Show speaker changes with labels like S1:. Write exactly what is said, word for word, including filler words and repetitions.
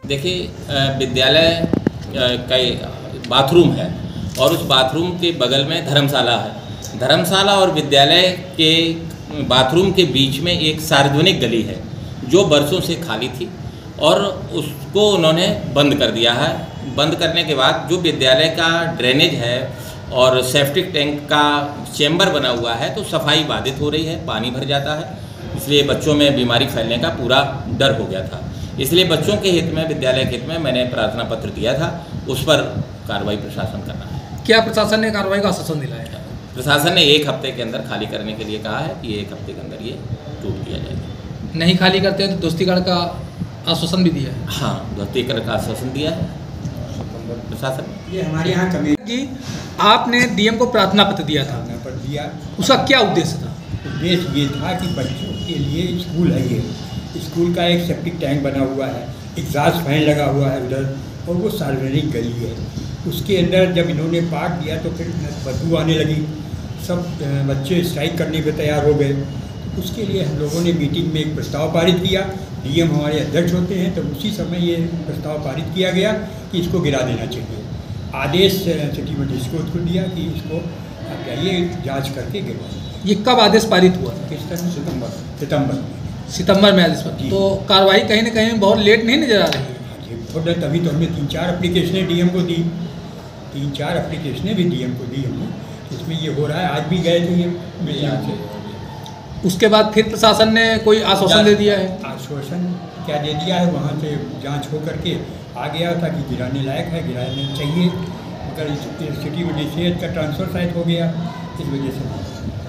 S1: देखिए विद्यालय का बाथरूम है और उस बाथरूम के बगल में धर्मशाला है। धर्मशाला और विद्यालय के बाथरूम के बीच में एक सार्वजनिक गली है जो बरसों से खाली थी और उसको उन्होंने बंद कर दिया है। बंद करने के बाद जो विद्यालय का ड्रेनेज है और सेप्टिक टैंक का चेंबर बना हुआ है तो सफाई बाधित हो रही है, पानी भर जाता है, इसलिए बच्चों में बीमारी फैलने का पूरा डर हो गया था। इसलिए बच्चों के हित में, विद्यालय के हित में मैंने प्रार्थना पत्र दिया था, उस पर कार्रवाई प्रशासन करना है।
S2: क्या प्रशासन ने कार्रवाई का आश्वासन दिलाया?
S1: प्रशासन ने एक हफ्ते के अंदर खाली करने के लिए कहा है कि एक हफ्ते के अंदर ये टूट दिया जाएगा।
S2: नहीं खाली करते हैं तो दोस्तीगढ़ का आश्वासन भी दिया है?
S1: हाँ, दोस्तीगढ़ का आश्वासन दिया है प्रशासन।
S3: ये हमारे यहाँ कमेटी
S2: कि आपने डीएम को प्रार्थना पत्र दिया था,
S3: पर दिया,
S2: उसका क्या उद्देश्य था?
S3: उद्देश्य ये था कि बच्चों के लिए स्कूल है, ये स्कूल का एक सेप्टिक टैंक बना हुआ है, एग्जॉस्ट फैन लगा हुआ है उधर, और वो सार्वजनिक गली है। उसके अंदर जब इन्होंने पाठ दिया तो फिर बदबू आने लगी, सब बच्चे स्ट्राइक करने पे तैयार हो गए। उसके लिए हम लोगों ने मीटिंग में एक प्रस्ताव पारित किया, डीएम हमारे अध्यक्ष होते हैं, तो उसी समय ये प्रस्ताव पारित किया गया कि इसको गिरा देना चाहिए। आदेश सिटी मजिस्ट्रेट को दिया कि इसको आप जाइए जाँच करके गिरवा।
S2: ये कब आदेश पारित हुआ?
S3: किस तरह? सितंबर सितंबर
S2: सितंबर में आदेश पारित। तो कार्रवाई कहीं ना कहीं बहुत लेट नहीं नजर आ रही है?
S3: थोड़ा तभी तो हमने तीन चार एप्लीकेशनें डीएम को दी, तीन चार एप्लीकेशनें भी डीएम को दी हमने, इसमें ये हो रहा है। आज भी गए थे ये यहाँ से।
S2: उसके बाद फिर प्रशासन ने कोई आश्वासन दे दिया है?
S3: आश्वासन क्या दे दिया है, वहाँ से जांच हो करके आ गया था कि गिराने लायक है, गिराने चाहिए, मगर सिटी मजिस्ट्रेट का ट्रांसफ़र शायद हो गया, इस वजह से